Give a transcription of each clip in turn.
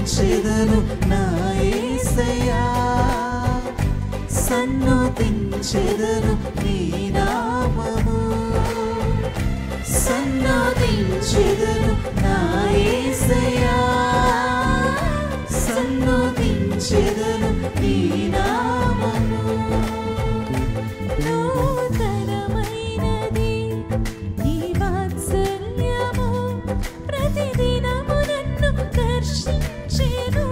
సన్నుతించెదను నా యేసయ్యా సన్నుతించెదను నీ నామము సన్నుతించెదను నా యేసయ్యా సన్నుతించెదను నీ నామము నూతనమైనది నీ వాత్సల్యము ప్రతిదినము నన్ను దర్శించెను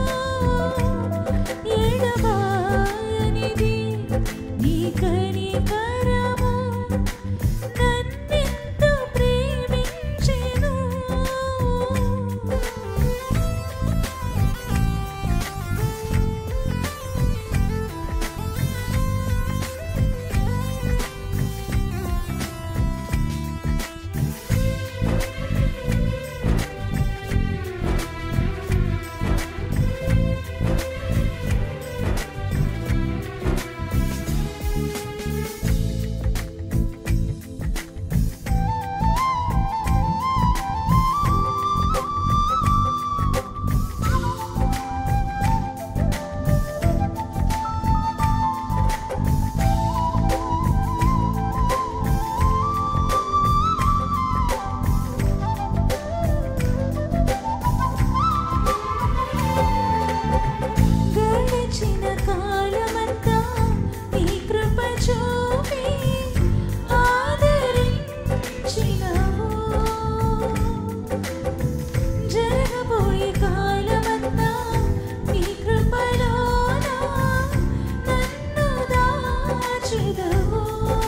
ఎడబాయనిది నీ కనికరము నన్నెంతో ప్రేమించెను గడిచిన కాలమంతా నీ కృప చూపి ఆదరించినవు జరగబోయే కాలమంతా నీ కృపలోన నన్ను దాచెదవు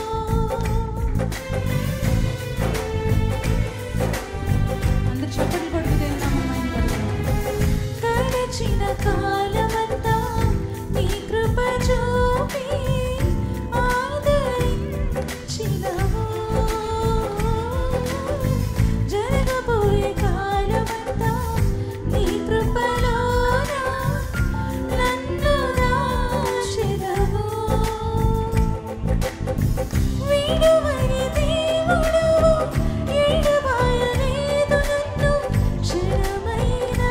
అందరూ చప్పట్లు కొడుతూ గడిచిన కాలమంతా నీ కృప చూపి ఆదరించినవు జరగబోయే కాలమంతా నీ కృపలోన నన్ను దాచెదవు విడువని దేవుడవు ఎడబాయలేదు నన్ను క్షణమైనా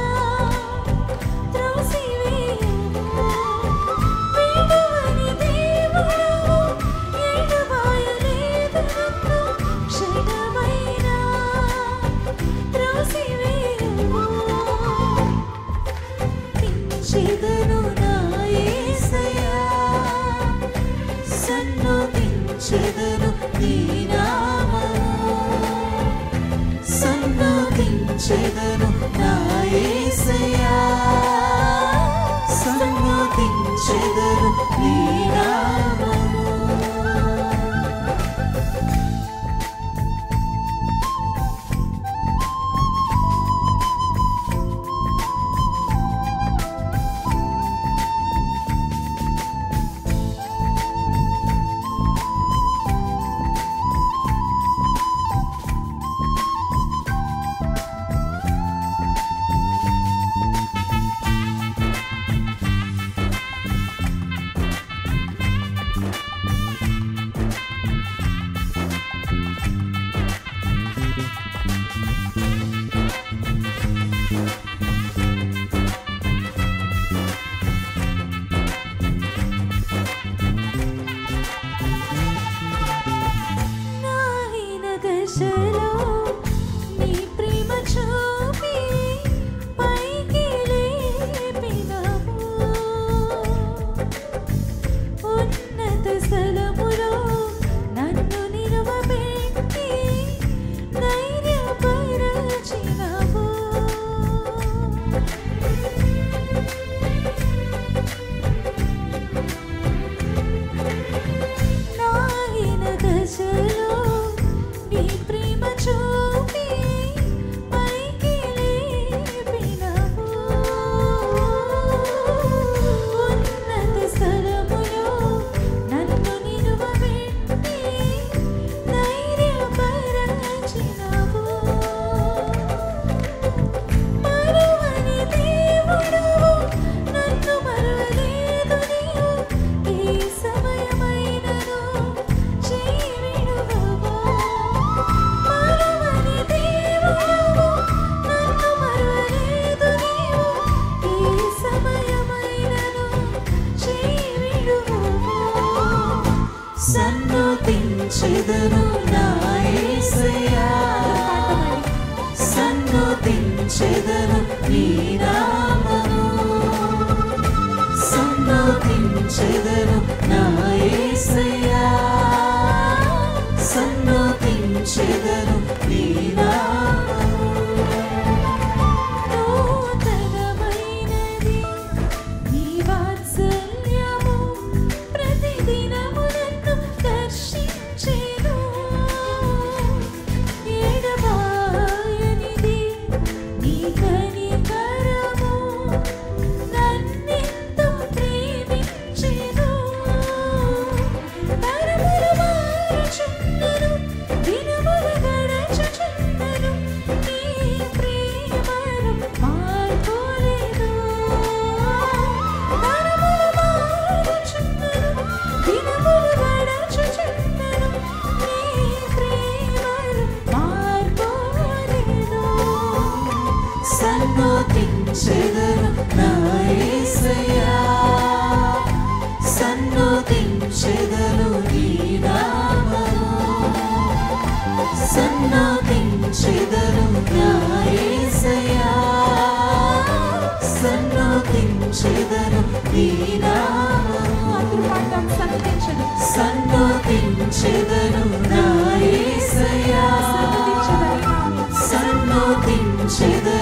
త్రోసివేయవు విడువని దేవుడవు ఎడబాయలేదు నన్ను క్షణమైనా త్రోసివేయవు తించెదను నా యేసయ్యా సన్నుతించెదను నీ నామము సన్నుతించెదను నా యేసయ్యా సన్నుతించెదను నీ నామము సన్నోతించెదను నీ నామము సన్నోతించెదను నా యేసయ్యా సన్నోతించెదను నీ నామము నూతనమైనది నీ వాత్సల్యము ప్రతిదినము నన్ను దర్శించెను ఎడబాయనిది నీ కనికరము నన్నెంతో ప్రేమించెను తరములు మారుచున్నను దినములు గడచుచున్నను నీ ప్రేమను మార్పులేదు తరములు మారుచున్నను దినములు గడచుచున్నను నీ ప్రేమను మార్పులేదు సన్నోతించెదను నా యేసయ్యా సన్నోతించెదను నీ నామము సన్నోతించెదను నా యేసయ్యా సన్నోతించెదను నీ నామము అందరూ పాడదాం సన్నతించెను సన్నోతించెదను నా యేసయ్యా సన్నతించెదను సన్నోతించెదను